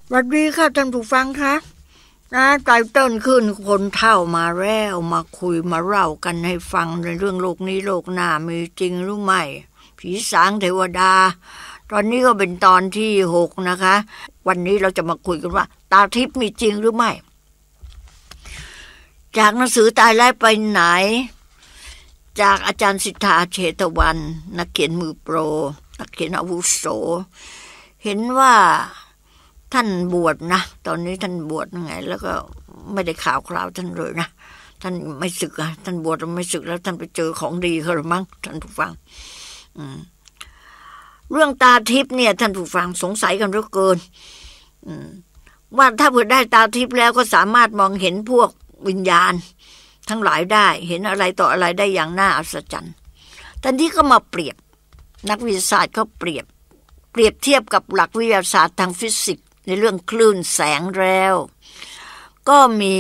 สวัสดีค่ะท่านผู้ฟังคะไตเติ้ลขึ้นคนเฒ่ามาแล้วมาคุยมาเล่ากันให้ฟังในเรื่องโลกนี้โลกหน้ามีจริงหรือไม่ผีสางเทวดาตอนนี้ก็เป็นตอนที่6นะคะวันนี้เราจะมาคุยกันว่าตาทิพย์มีจริงหรือไม่จากหนังสือตายแล้วไปไหนจากอาจารย์สิทธาเชตวันนักเขียนมือโปรนักเขียนอาวุโสเห็นว่าท่านบวชนะตอนนี้ท่านบวชยังไงแล้วก็ไม่ได้ข่าวคราวท่านเลยนะท่านไม่สึกอะท่านบวชไม่สึกแล้วท่านไปเจอของดีเขาหรือมั้งท่านผู้ฟังเรื่องตาทิพย์เนี่ยท่านผู้ฟังสงสัยกันเหลือเกินว่าถ้าเผื่อได้ตาทิพย์แล้วก็สามารถมองเห็นพวกวิญญาณทั้งหลายได้เห็นอะไรต่ออะไรได้อย่างน่าอัศจรรย์ตอนนี้ก็มาเปรียบนักวิทยาศาสตร์ก็เปรียบเทียบกับหลักวิทยาศาสตร์ทางฟิสิกส์ในเรื่องคลื่นแสงแล้วก็มี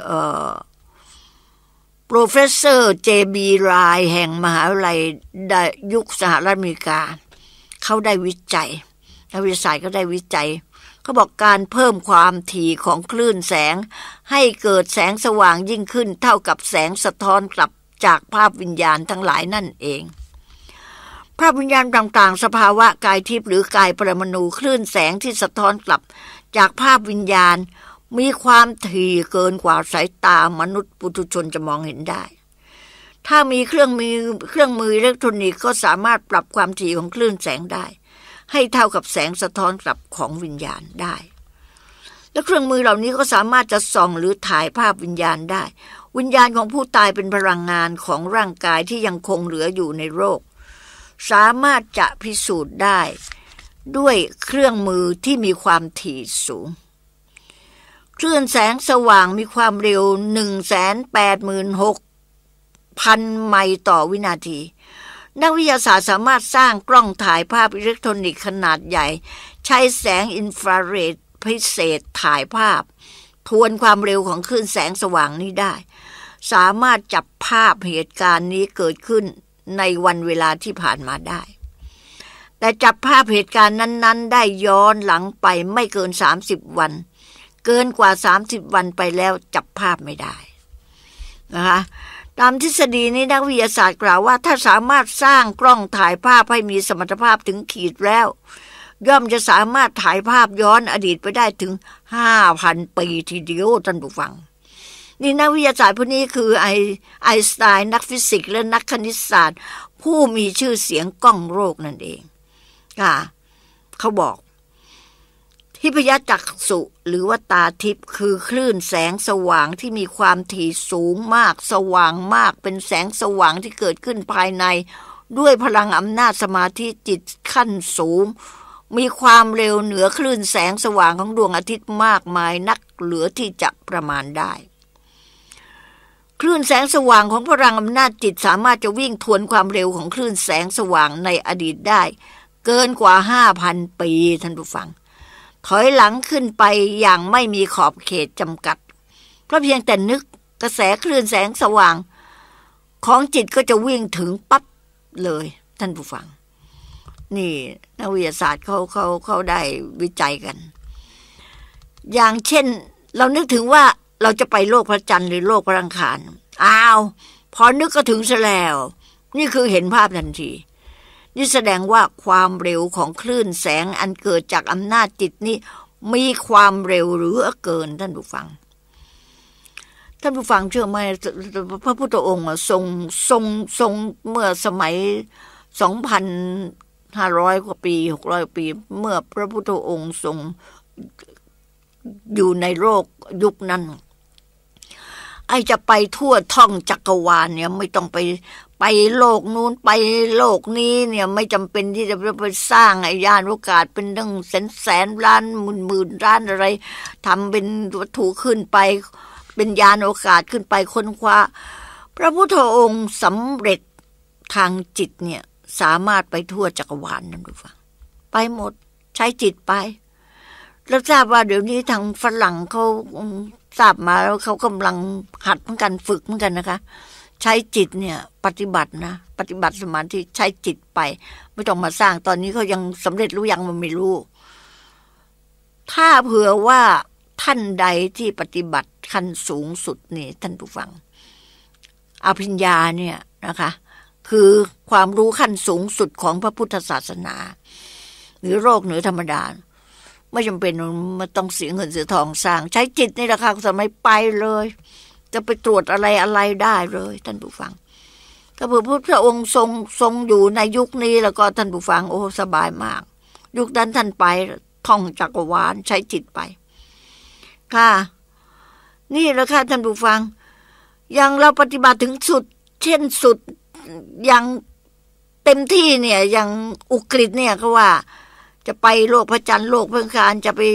โปรเฟสเซอร์เจบีไรแห่งมหาวิทยาลัยยุคสหรัฐอเมริกาเขาได้วิจัยนักวิทยาศาสตร์ก็ได้วิจัยเขาบอกการเพิ่มความถี่ของคลื่นแสงให้เกิดแสงสว่างยิ่งขึ้นเท่ากับแสงสะท้อนกลับจากภาพวิญญาณทั้งหลายนั่นเองภาพวิญญาณต่างๆสภาวะกายทิพย์หรือกายปรมาณูคลื่นแสงที่สะท้อนกลับจากภาพวิญญาณมีความถี่เกินกว่าสายตามนุษย์ปุถุชนจะมองเห็นได้ถ้ามีเครื่องมืออิเล็กทรอนิกส์ก็สามารถปรับความถี่ของคลื่นแสงได้ให้เท่ากับแสงสะท้อนกลับของวิญญาณได้และเครื่องมือเหล่านี้ก็สามารถจะส่องหรือถ่ายภาพวิญญาณได้วิญญาณของผู้ตายเป็นพลังงานของร่างกายที่ยังคงเหลืออยู่ในโลกสามารถจะพิสูจน์ได้ด้วยเครื่องมือที่มีความถี่สูงคลื่นแสงสว่างมีความเร็ว 186,000 ไมล์ต่อวินาทีนักวิทยาศาสตร์สามารถสร้างกล้องถ่ายภาพอิเล็กทรอนิกส์ขนาดใหญ่ใช้แสงอินฟราเรดพิเศษถ่ายภาพทวนความเร็วของคลื่นแสงสว่างนี้ได้สามารถจับภาพเหตุการณ์นี้เกิดขึ้นในวันเวลาที่ผ่านมาได้แต่จับภาพเหตุการณ์นั้นๆได้ย้อนหลังไปไม่เกิน30วันเกินกว่า30วันไปแล้วจับภาพไม่ได้นะคะตามทฤษฎีนี้นักวิทยาศาสตร์กล่าวว่าถ้าสามารถสร้างกล้องถ่ายภาพให้มีสมรรถภาพถึงขีดแล้วย่อมจะสามารถถ่ายภาพย้อนอดีตไปได้ถึง 5,000 ปีทีเดียวท่านผู้ฟังนี่นักวิทยาศาสตร์ผู้นี้คือไอน์สไตน์นักฟิสิกส์และนักคณิตศาสตร์ผู้มีชื่อเสียงก้องโลกนั่นเองค่ะเขาบอกทิพยจักษุหรือว่าตาทิพย์คือคลื่นแสงสว่างที่มีความถี่สูงมากสว่างมากเป็นแสงสว่างที่เกิดขึ้นภายในด้วยพลังอำนาจสมาธิจิตขั้นสูงมีความเร็วเหนือคลื่นแสงสว่างของดวงอาทิตย์มากมายนักเหลือที่จะประมาณได้คลื่นแสงสว่างของพลังอำนาจจิตสามารถจะวิ่งทวนความเร็วของคลื่นแสงสว่างในอดีตได้เกินกว่า 5,000 ปีท่านผู้ฟังถอยหลังขึ้นไปอย่างไม่มีขอบเขตจำกัดเพราะเพียงแต่นึกกระแสคลื่นแสงสว่างของจิตก็จะวิ่งถึงปั๊บเลยท่านผู้ฟังนี่นักวิทยาศาสตร์เขาได้วิจัยกันอย่างเช่นเรานึกถึงว่าเราจะไปโลกพระจันทร์หรือโลกพระอังคารพอนึกก็ถึงซะแล้วนี่คือเห็นภาพทันทีนี่แสดงว่าความเร็วของคลื่นแสงอันเกิดจากอำนาจจิตนี้มีความเร็วเหลือเกินท่านผู้ฟังเชื่อไหมพระพุทธองค์ทรงเมื่อสมัย 2,500 กว่าปี600 ปีเมื่อพระพุทธองค์ทรงอยู่ในโลกยุคนั้นจะไปทั่วท่องจักรวาลเนี่ยไม่ต้องไปโลกนู้นไปโลกนี้เนี่ยไม่จำเป็นที่จะไปสร้างยานอวกาศเป็นตั้งแสนล้านหมื่นล้านอะไรทำเป็นวัตถุขึ้นไปเป็นยานอวกาศขึ้นไปค้นคว้าพระพุทธองค์สำเร็จทางจิตเนี่ยสามารถไปทั่วจักรวาลนั่นดูฟังไปหมดใช้จิตไปแล้วทราบว่าเดี๋ยวนี้ทางฝรั่งเขาทราบมาแล้วเขากำลังหัดเหมือนกันฝึกเหมือนกันนะคะใช้จิตเนี่ยปฏิบัติสมาธิใช้จิตไปไม่ต้องมาสร้างตอนนี้เขายังสำเร็จรู้ยังมันไม่รู้ถ้าเผื่อว่าท่านใดที่ปฏิบัติขั้นสูงสุดนี่ท่านผู้ฟังอภิญญาเนี่ยนะคะคือความรู้ขั้นสูงสุดของพระพุทธศาสนาหรือโลกเหนือธรรมดาไม่จำเป็นมันต้องเสียเงินเสียทองสร้างใช้จิตนี่แหละค่ะสมัยไปเลยจะไปตรวจอะไรได้เลยท่านผู้ฟังถ้าพระพุทธองค์ทรงอยู่ในยุคนี้แล้วก็ท่านผู้ฟังโอ้สบายมากยุคนั้นท่านไปท่องจักรวาลใช้จิตไปค่ะนี่แหละค่ะท่านผู้ฟังอย่างเราปฏิบัติถึงสุดเช่นสุดอย่างเต็มที่เนี่ยอย่างอุกฤษเนี่ยก็ว่าจะไปโลกพระจันทร์โลกพระอังคารจะไป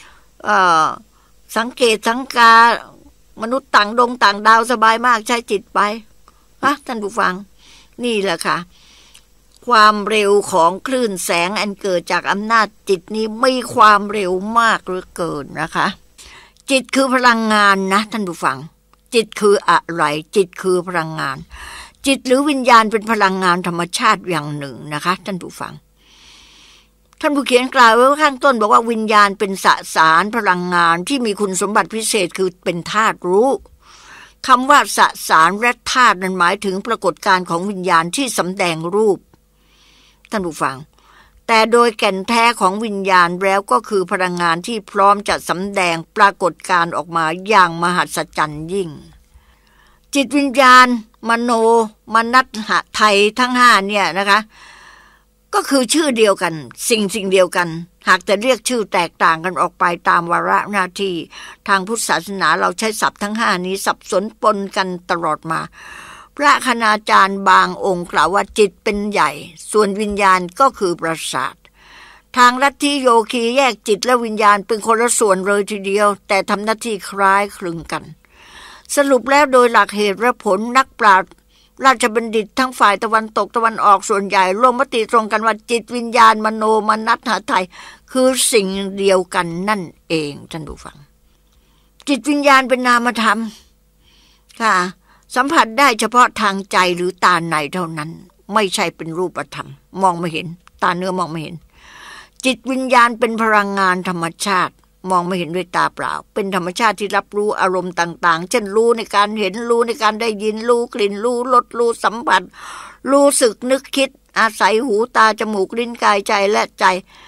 สังเกตสังกามนุษย์ต่างดาวสบายมากใช้จิตไปนะท่านผู้ฟังนี่แหละค่ะความเร็วของคลื่นแสงอันเกิดจากอำนาจจิตนี้มีความเร็วมากเหลือเกินนะคะจิตคือพลังงานนะท่านผู้ฟังจิตคืออะไรจิตคือพลังงานจิตหรือวิญญาณเป็นพลังงานธรรมชาติอย่างหนึ่งนะคะท่านผู้ฟังท่านผู้เขียนกล่าวไว้ข้างต้นบอกว่าวิญญาณเป็นสสารพลังงานที่มีคุณสมบัติพิเศษคือเป็นธาตุรู้คำว่าสสารและธาตุนั้นหมายถึงปรากฏการณ์ของวิญญาณที่สำแดงรูปท่านผู้ฟังแต่โดยแก่นแท้ของวิญญาณแล้วก็คือพลังงานที่พร้อมจะสำแดงปรากฏการณ์ออกมาอย่างมหัศจรรย์ยิ่งจิตวิญญาณมโนมนัสหะไทยทั้งห้าเนี่ยนะคะก็คือชื่อเดียวกันสิ่งเดียวกันหากจะเรียกชื่อแตกต่างกันออกไปตามวาระหน้าที่ทางพุทธศาสนาเราใช้ศัพท์ทั้งห้านี้สับสนปนกันตลอดมาพระคณาจารย์บางองค์กล่าวว่าจิตเป็นใหญ่ส่วนวิญญาณก็คือประสาททางลัทธิโยคีแยกจิตและวิญญาณเป็นคนละส่วนเลยทีเดียวแต่ทำหน้าที่คล้ายคลึงกันสรุปแล้วโดยหลักเหตุและผลนักปราชญ์ราชบัณฑิตทั้งฝ่ายตะวันตกตะวันออกส่วนใหญ่ลงมติตรงกันว่าจิตวิญญาณมโนมนัสหะไทยคือสิ่งเดียวกันนั่นเองท่านผู้ฟังจิตวิญญาณเป็นนามธรรมค่ะสัมผัสได้เฉพาะทางใจหรือตาในเท่านั้นไม่ใช่เป็นรูปธรรมมองไม่เห็นตาเนื้อมองไม่เห็นจิตวิญญาณเป็นพลังงานธรรมชาติมองไม่เห็นด้วยตาเปล่าเป็นธรรมชาติที่รับรู้อารมณ์ต่างๆเช่นรู้ในการเห็นรู้ในการได้ยินรู้กลิ่นรู้รสรู้สัมผัสรู้สึกนึกคิดอาศัยหูตาจมูกลิ้นกายใจและใจ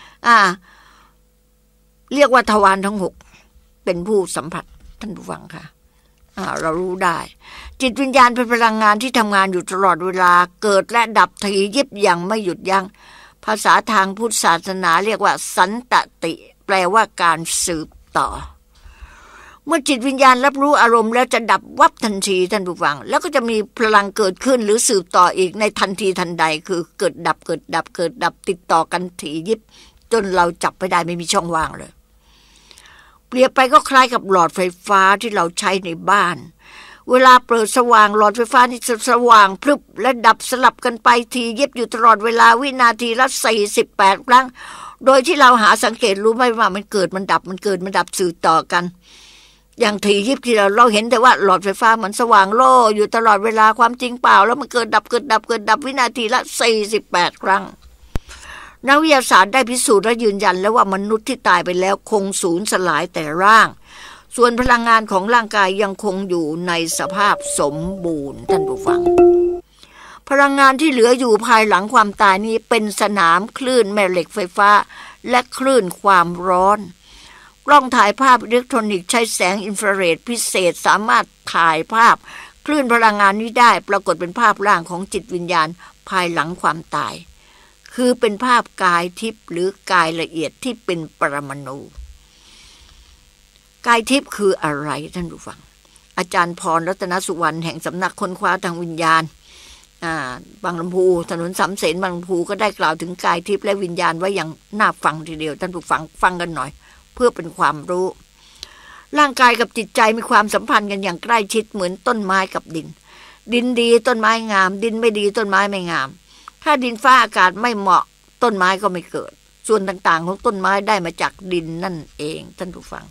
เรียกว่าทวารทั้งหกเป็นผู้สัมผัสท่านผู้ฟังค่ะเรารู้ได้จิตวิญญาณเป็นพลังงานที่ทำงานอยู่ตลอดเวลาเกิดและดับถี่ยิบอย่างไม่หยุดยั้งภาษาทางพุทธศาสนาเรียกว่าสันตติแปลว่าการสืบต่อเมื่อจิตวิญญาณรับรู้อารมณ์แล้วจะดับวับทันทีท่านผู้ฟังแล้วก็จะมีพลังเกิดขึ้นหรือสืบต่ออีกในทันทีทันใดคือเกิดดับติดต่อกันถี่ยิบจนเราจับไม่ได้ไม่มีช่องว่างเลยเปรียบไปก็คล้ายกับหลอดไฟฟ้าที่เราใช้ในบ้านเวลาเปิดสว่างหลอดไฟฟ้านี่จะสว่างพรึบและดับสลับกันไปทียิบอยู่ตลอดเวลาวินาทีละ48ครั้งโดยที่เราหาสังเกตรู้ไม่ว่ามันเกิดมันดับสืบต่อกันอย่างถี่ยิบที่เราเห็นแต่ว่าหลอดไฟฟ้ามันสว่างโล่อยู่ตลอดเวลาความจริงเปล่าแล้วมันเกิดดับวินาทีละ48ครั้งนักวิทยาศาสตร์ได้พิสูจน์และยืนยันแล้วว่ามนุษย์ที่ตายไปแล้วคงสูญสลายแต่ร่างส่วนพลังงานของร่างกายยังคงอยู่ในสภาพสมบูรณ์ท่านผู้ฟังพลังงานที่เหลืออยู่ภายหลังความตายนี้เป็นสนามคลื่นแม่เหล็กไฟฟ้าและคลื่นความร้อนกล้องถ่ายภาพอิเล็กทรอนิกส์ใช้แสงอินฟราเรดพิเศษสามารถถ่ายภาพคลื่นพลังงานนี้ได้ปรากฏเป็นภาพร่างของจิตวิญญาณภายหลังความตายคือเป็นภาพกายทิพย์หรือกายละเอียดที่เป็นปรมาณูกายทิพย์คืออะไรท่านผู้ฟังอาจารย์พรรัตนสุวรรณแห่งสำนักค้นคว้าทางวิญญาณบางลำพูถนนสำเสนบางลำพูก็ได้กล่าวถึงกายทิพย์และวิญญาณไว้อย่างน่าฟังทีเดียวท่านผู้ฟังกันหน่อยเพื่อเป็นความรู้ร่างกายกับจิตใจมีความสัมพันธ์กันอย่างใกล้ชิดเหมือนต้นไม้กับดินดีต้นไม้งามดินไม่ดีต้นไม้ไม่งามถ้าดินฟ้าอากาศไม่เหมาะต้นไม้ก็ไม่เกิดส่วนต่างๆของต้นไม้ได้มาจากดินนั่นเองท่านผู้ฟัง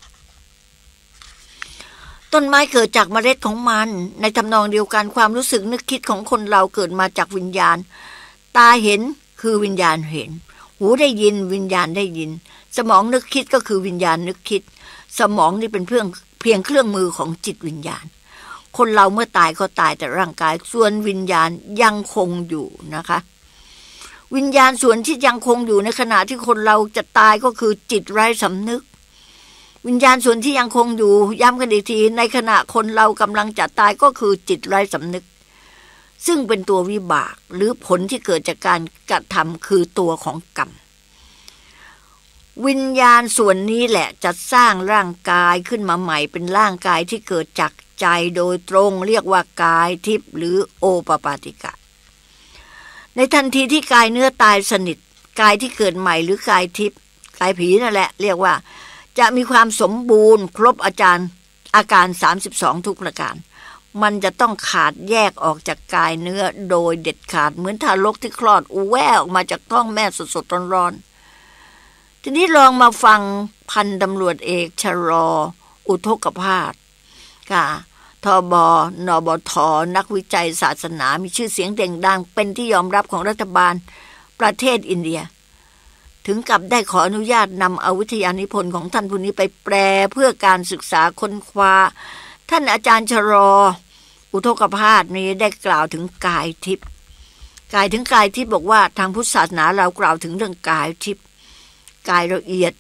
ต้นไม้เกิดจากเมล็ดของมันในทำนองเดียวกันความรู้สึกนึกคิดของคนเราเกิดมาจากวิญญาณตาเห็นคือวิญญาณเห็นหูได้ยินวิญญาณได้ยินสมองนึกคิดก็คือวิญญาณนึกคิดสมองนี่เป็นเพียงเครื่องมือของจิตวิญญาณคนเราเมื่อตายก็ตายแต่ร่างกายส่วนวิญญาณยังคงอยู่นะคะวิญญาณส่วนที่ยังคงอยู่ในขณะที่คนเราจะตายก็คือจิตไร้สำนึกวิญญาณส่วนที่ยังคงอยู่ย้ำกันอีกทีในขณะคนเรากำลังจะตายก็คือจิตไร้สำนึกซึ่งเป็นตัววิบากหรือผลที่เกิดจากการกระทำคือตัวของกรรมวิญญาณส่วนนี้แหละจะสร้างร่างกายขึ้นมาใหม่เป็นร่างกายที่เกิดจากใจโดยตรงเรียกว่ากายทิพย์หรือโอปปาติกะในทันทีที่กายเนื้อตายสนิทกายที่เกิดใหม่หรือกายทิพย์กายผีนั่นแหละเรียกว่าจะมีความสมบูรณ์ครบอาการ32ทุกประการมันจะต้องขาดแยกออกจากกายเนื้อโดยเด็ดขาดเหมือนทารกที่คลอดแว่ออกมาจากท้องแม่สดๆร้อนๆทีนี้ลองมาฟังพันตำรวจเอกชรอุทกภาสค่ะทบนบทนักวิจัยศาสนามีชื่อเสียงเด่งดังเป็นที่ยอมรับของรัฐบาลประเทศอินเดียถึงกับได้ขออนุญาตนำเอาวิทยานิพนธ์ของท่านผู้นี้ไปแปลเพื่อการศึกษาค้นคว้าท่านอาจารย์ชรอุทกภาสนี้ได้กล่าวถึงกายทิพย์กายทิพย์บอกว่าทางพุทธศาสนาเรากล่าวถึงเรื่องกายทิพย์กายละเอียด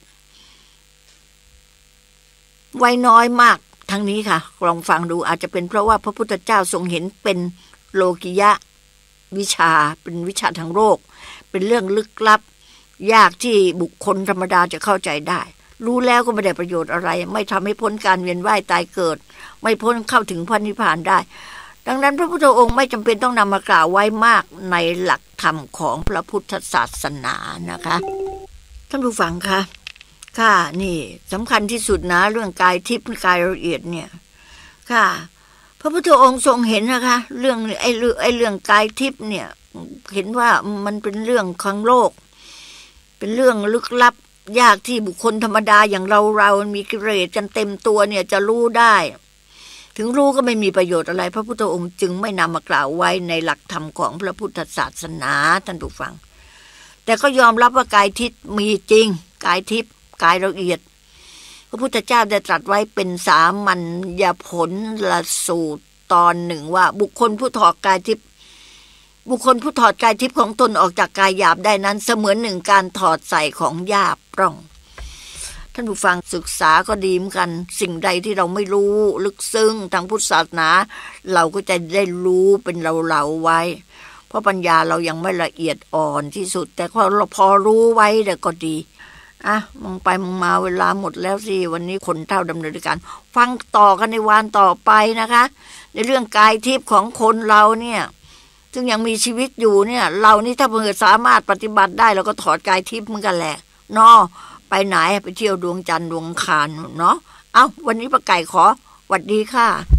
ไว้น้อยมากทั้งนี้ค่ะลองฟังดูอาจจะเป็นเพราะว่าพระพุทธเจ้าทรงเห็นเป็นโลกิยะวิชาเป็นวิชาทางโลกเป็นเรื่องลึกลับยากที่บุคคลธรรมดาจะเข้าใจได้รู้แล้วก็ไม่ได้ประโยชน์อะไรไม่ทำให้พ้นการเวียนว่ายตายเกิดไม่พ้นเข้าถึงพระนิพพานได้ดังนั้นพระพุทธองค์ไม่จำเป็นต้องนำมากล่าวไว้มากในหลักธรรมของพระพุทธศาสนานะคะท่านผู้ฟังคะค่ะนี่สำคัญที่สุดนะเรื่องกายทิพย์กายละเอียดเนี่ยค่ะพระพุทธองค์ทรงเห็นนะคะเรื่องเรื่องกายทิพย์เนี่ยเห็นว่ามันเป็นเรื่องของโลกเป็นเรื่องลึกลับยากที่บุคคลธรรมดาอย่างเรามีกิเลสกันเต็มตัวเนี่ยจะรู้ได้ถึงรู้ก็ไม่มีประโยชน์อะไรพระพุทธองค์จึงไม่นำมากล่าวไว้ในหลักธรรมของพระพุทธศาสนาท่านผู้ฟังแต่ก็ยอมรับว่ากายทิพย์มีจริงกายทิพย์กายละเอียดพระพุทธเจ้าได้ตรัสไว้เป็นสามัญญผลละสูตรตอนหนึ่งว่าบุคคลผู้ถอดกายทิพย์ของตนออกจากกายหยาบได้นั้นเสมือนหนึ่งการถอดใส่ของหยาบปร่องท่านผู้ฟังศึกษาก็ดีเหมือนกันสิ่งใดที่เราไม่รู้ลึกซึ้งทางพุทธศาสนาเราก็จะได้รู้เป็นเราไว้เพราะปัญญาเรายังไม่ละเอียดอ่อนที่สุดแต่พอรู้ไว้แต่ก็ดีมองไปมองมาเวลาหมดแล้วสิวันนี้คนเท่าดำเนินการฟังต่อกันในวันต่อไปนะคะในเรื่องกายทิพย์ของคนเราเนี่ยซึ่งยังมีชีวิตอยู่เนี่ยเรานี่ถ้าเผื่อสามารถปฏิบัติได้เราก็ถอดกายทิพย์เหมือนกันแหละเนาะไปไหนไปเที่ยวดวงจันทร์ดวงอังคารเนาะวันนี้ป้าไก่ขอหวัดดีค่ะ